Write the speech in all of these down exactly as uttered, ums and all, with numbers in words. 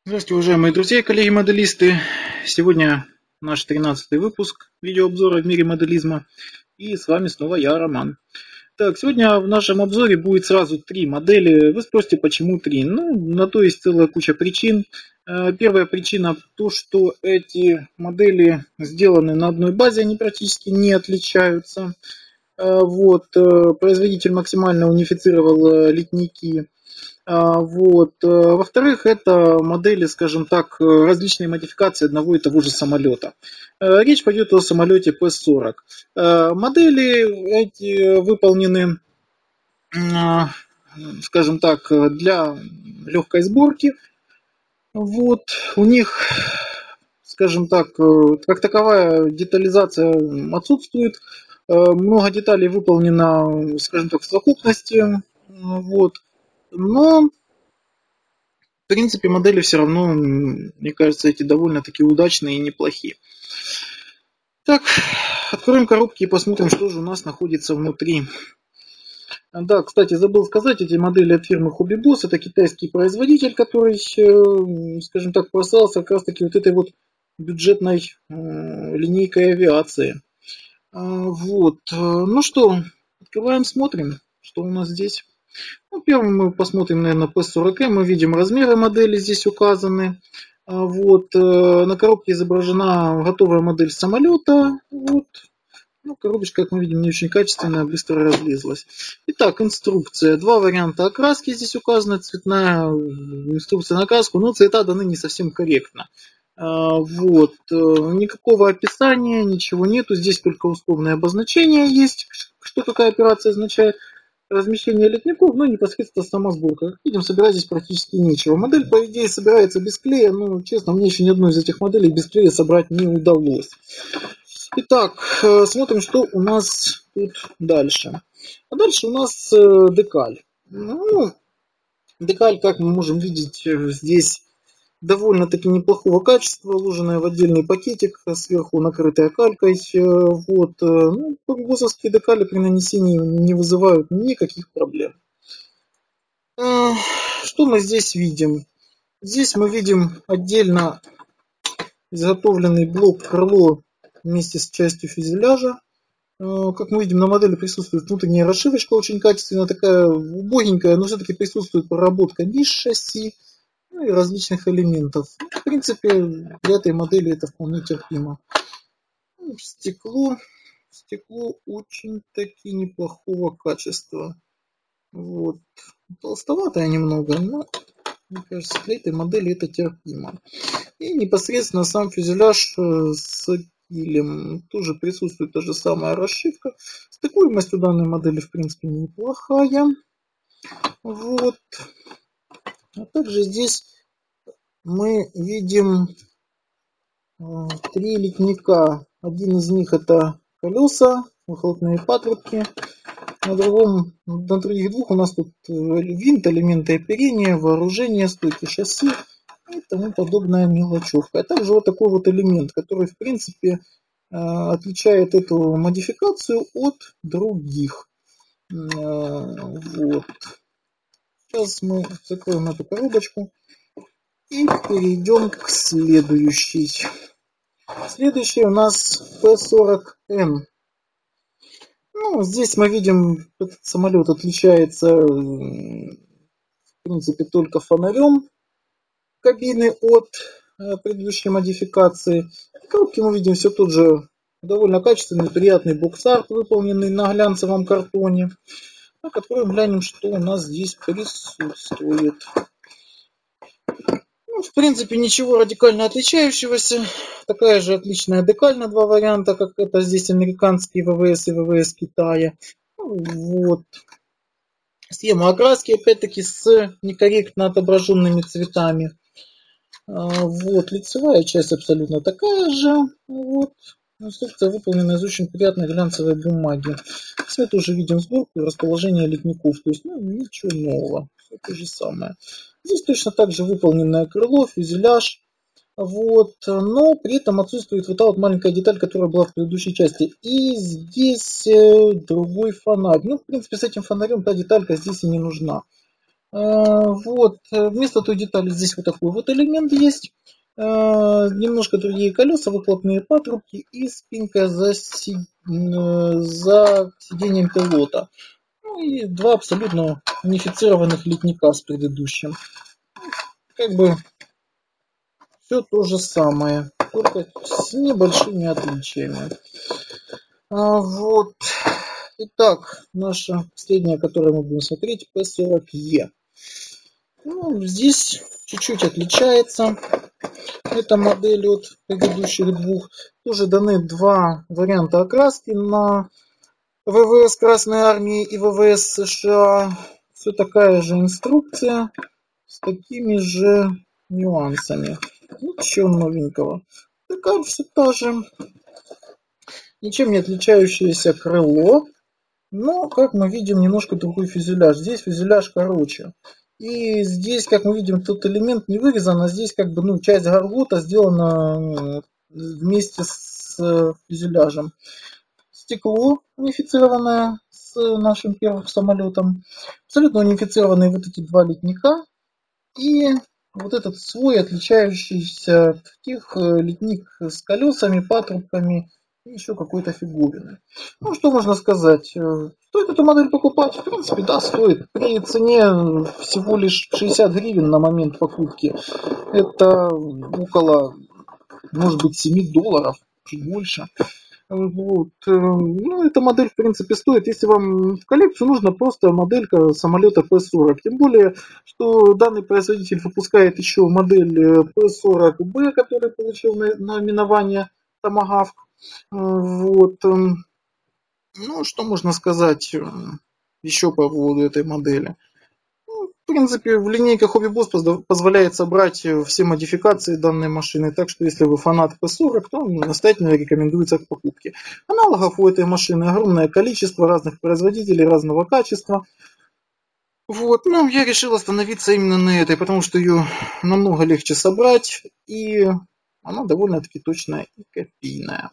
Здравствуйте, уважаемые друзья и коллеги-моделисты. Сегодня наш тринадцатый выпуск видеообзора в мире моделизма. И с вами снова я, Роман. Так, сегодня в нашем обзоре будет сразу три модели. Вы спросите, почему три? Ну, на то есть целая куча причин. Первая причина то, что эти модели сделаны на одной базе, они практически не отличаются. Вот, производитель максимально унифицировал литники. Вот. Во-вторых, это модели, скажем так, различные модификации одного и того же самолета. Речь пойдет о самолете Пэ сорок. Модели эти выполнены, скажем так, для легкой сборки. Вот. У них, скажем так, как таковая детализация отсутствует. Много деталей выполнено, скажем так, в совокупности. Вот. Но, в принципе, модели все равно, мне кажется, эти довольно-таки удачные и неплохие. Так, откроем коробки и посмотрим, что же у нас находится внутри. Да, кстати, забыл сказать, эти модели от фирмы Hobby Boss, это китайский производитель, который, скажем так, прославился как раз таки вот этой вот бюджетной линейкой авиации. Вот, ну что, открываем, смотрим, что у нас здесь. Ну, первым мы посмотрим, наверное, Пэ сорок эм. Мы видим размеры модели здесь указаны. Вот. На коробке изображена готовая модель самолета. Вот. Ну, коробочка, как мы видим, не очень качественная, быстро разлезлась. Итак, инструкция. Два варианта окраски здесь указаны. Цветная инструкция на окраску. Но цвета даны не совсем корректно. Вот. Никакого описания, ничего нету. Здесь только условное обозначение есть, что какая операция означает. Размещение литников, но непосредственно сама сборка. Как видим, собирать здесь практически нечего. Модель, по идее, собирается без клея, но, честно, мне еще ни одной из этих моделей без клея собрать не удалось. Итак, смотрим, что у нас тут дальше. А дальше у нас декаль. Ну, декаль, как мы можем видеть, здесь довольно-таки неплохого качества, уложенная в отдельный пакетик, сверху накрытая калькой. Вот. Ну, богосовские декали при нанесении не вызывают никаких проблем. Что мы здесь видим? Здесь мы видим отдельно изготовленный блок крыло вместе с частью фюзеляжа. Как мы видим, на модели присутствует внутренняя расшивочка, очень качественная, такая убогенькая, но все-таки присутствует проработка ниш шасси. Ну и различных элементов. В принципе, для этой модели это вполне терпимо. Стекло, стекло очень-таки неплохого качества. Вот. Толстоватое немного, но, мне кажется, для этой модели это терпимо. И непосредственно сам фюзеляж с килем. Тоже присутствует та же самая расшивка. Стыкуемость у данной модели, в принципе, неплохая. Вот. А также здесь мы видим три литника. Один из них это колеса, выхлопные патрубки. На, другом, на других двух у нас тут винт, элементы оперения, вооружение, стойки шасси и тому подобная мелочевка. А также вот такой вот элемент, который в принципе отличает эту модификацию от других. Вот. Сейчас мы закроем эту коробочку и перейдем к следующей. Следующий у нас Пэ сорок эм. Ну, здесь мы видим, этот самолет отличается, в принципе, только фонарем кабины от предыдущей модификации. В коробке мы видим все тот же довольно качественный, приятный бокс-арт, выполненный на глянцевом картоне. Так, откроем, глянем, что у нас здесь присутствует. Ну, в принципе, ничего радикально отличающегося. Такая же отличная декаль на два варианта, как это здесь американский вэ вэ эс и вэ вэ эс Китая. Вот. Схема окраски, опять-таки, с некорректно отображенными цветами. Вот. Лицевая часть абсолютно такая же. Вот. Инструкция выполнена из очень приятной глянцевой бумаги. Здесь мы тоже видим сборку и расположение литников. То есть, ну, ничего нового. Все то же самое. Здесь точно так же выполненное крыло, фюзеляж. Вот. Но при этом отсутствует вот та вот маленькая деталь, которая была в предыдущей части. И здесь другой фонарь. Ну, в принципе, с этим фонарем та деталька здесь и не нужна. Вот, вместо той детали здесь вот такой вот элемент есть. Немножко другие колеса, выхлопные патрубки и спинка за, си... за сиденьем пилота. Ну и два абсолютно унифицированных литника с предыдущим. Как бы все то же самое, только с небольшими отличиями. А, вот. Итак, наша последняя, которую мы будем смотреть, пэ сорок е. Ну, здесь чуть-чуть отличается эта модель от предыдущих двух. Тоже даны два варианта окраски на вэ вэ эс Красной Армии и вэ вэ эс США. Все такая же инструкция с такими же нюансами. Ничего новенького. Такая все та же. Ничем не отличающееся крыло. Но, как мы видим, немножко другой фюзеляж. Здесь фюзеляж короче. И здесь, как мы видим, тот элемент не вырезан, а здесь как бы ну, часть гаргота сделана вместе с фюзеляжем. Стекло унифицированное с нашим первым самолетом. Абсолютно унифицированные вот эти два литника. И вот этот свой отличающийся от таких литник с колесами, патрубками и еще какой-то фигурины. Ну, что можно сказать? Стоит эту модель покупать? В принципе, да, стоит. При цене всего лишь шестьдесят гривен на момент покупки. Это около, может быть, семь долларов, чуть больше. Вот. Ну, эта модель, в принципе, стоит. Если вам в коллекцию нужна просто моделька самолета пэ сорок. Тем более, что данный производитель выпускает еще модель пэ сорок бэ, который получил наименование Tomahawk. Вот. Ну, что можно сказать еще по поводу этой модели? Ну, в принципе, в линейке Hobby Boss позволяет собрать все модификации данной машины, так что если вы фанат пэ сорок, то настоятельно рекомендуется к покупке. Аналогов у этой машины огромное количество разных производителей разного качества. Вот, ну, я решил остановиться именно на этой, потому что ее намного легче собрать, и она довольно-таки точная и копийная.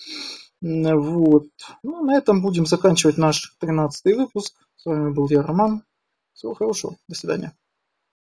Вот. Ну, на этом будем заканчивать наш тринадцатый выпуск. С вами был я, Роман. Всего хорошего. До свидания.